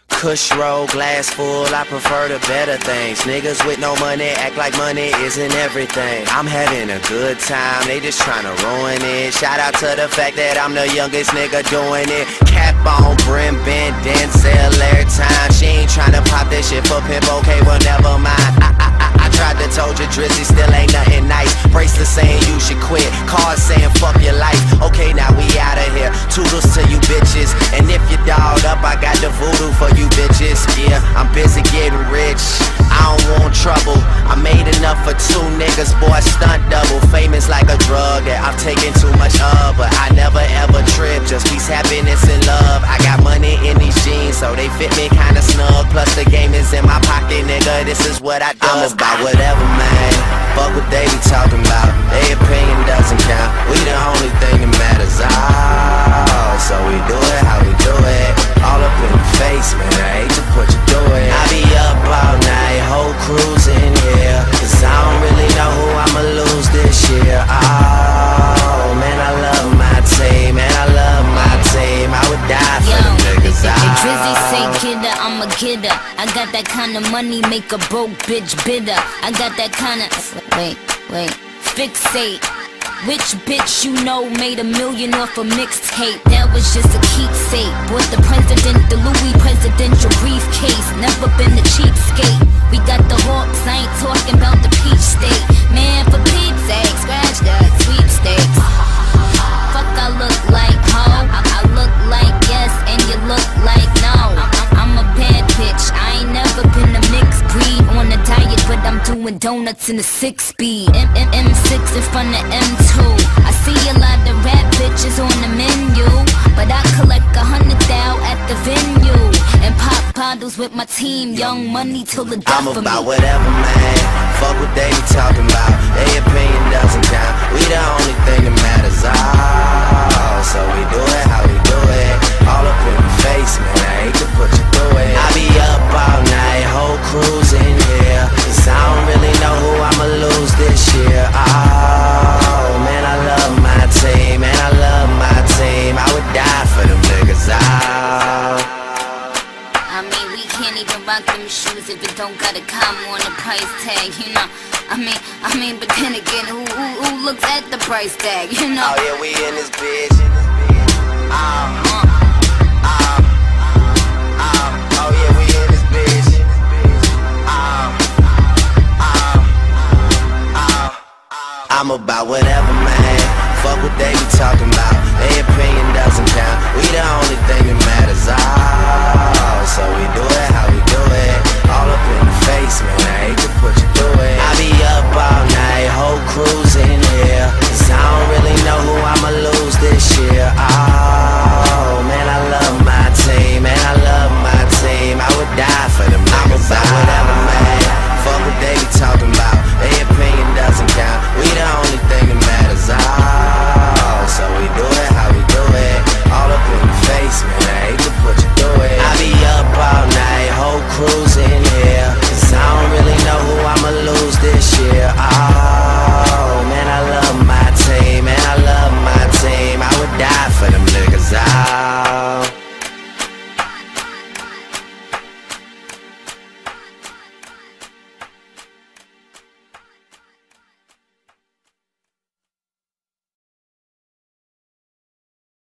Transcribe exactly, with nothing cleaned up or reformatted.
Kush roll, glass full, I prefer the better things. Niggas with no money act like money isn't everything. I'm having a good time, they just tryna ruin it. Shout out to the fact that I'm the youngest nigga doing it. Cap on, brim bent, Denzel every time. She ain't tryna pop this shit for pimp, okay, well never mind. I, I, I, I tried to told you Drizzy still ain't nothing nice. Bracelet saying you should quit, cards saying fuck your life. Okay, now we outta here, toodles to you bitches. And if you dolled up, I got the voodoo for you bitches. Yeah, I'm busy getting rich, I don't want trouble. I made enough for two niggas, boy, stunt double. Famous like a drug that I've taken too much of, but I never ever trip, just peace, happiness, and love. I got money in these jeans, so they fit me kinda snug. Plus the game is in my pocket, nigga, this is what I do. I'm about whatever, man, fuck what they be talking about. Their opinion doesn't count, we the only thing that matters. Oh, so we do it how we do it, all up in the face, man, I hate to put you through it. I be up all night, whole crew's in here, cause I don't really know who I'ma lose this year. Oh, man, I love my team, man, I love my team. I would die for them niggas. Yo, if Drizzy say kidder, I'm a kidder. I got that kind of money, make a broke bitch bitter. I got that kind of, wait, wait, fixate. Which bitch you know made a million off a mixtape? That was just a keepsake. Bought the president, the Louis presidential briefcase. Never been a cheapskate. We got the Hawks, I ain't talking about the peach state. Man, for Pete's sake, scratch that sweepstakes. Fuck, I look like ho, I, I look like yes, and you look like no. I'm, I'm a bad bitch, I ain't never been a mixed breed. On a diet, but I'm doing donuts in a six speed. M M M six in front of M two. I see a lot of rap bitches on the menu, but I collect a hundred thou at the venue and pop bottles with my team. Young Money till the death I'm of me. about whatever, man, fuck what they be talking about. Their opinion doesn't count, we the only thing that matters. Oh, so we do it how we do it, all up in the face, man, I hate to put you through it. I be up all night, whole crew's in here, cause I don't really know who I'ma lose this year. Oh, man, I love my team, man, I love my team. I would die for them niggas. Oh, I mean, we can't even rock them shoes if it don't got a comma on the price tag, you know. I mean, I mean, but then again, who, who, who looks at the price tag, you know? oh yeah, we in this bitch. Oh, Uh, oh, oh, oh yeah, we in this bitch. Oh, oh, oh, oh. I'm about whatever, man, fuck what they be talking about.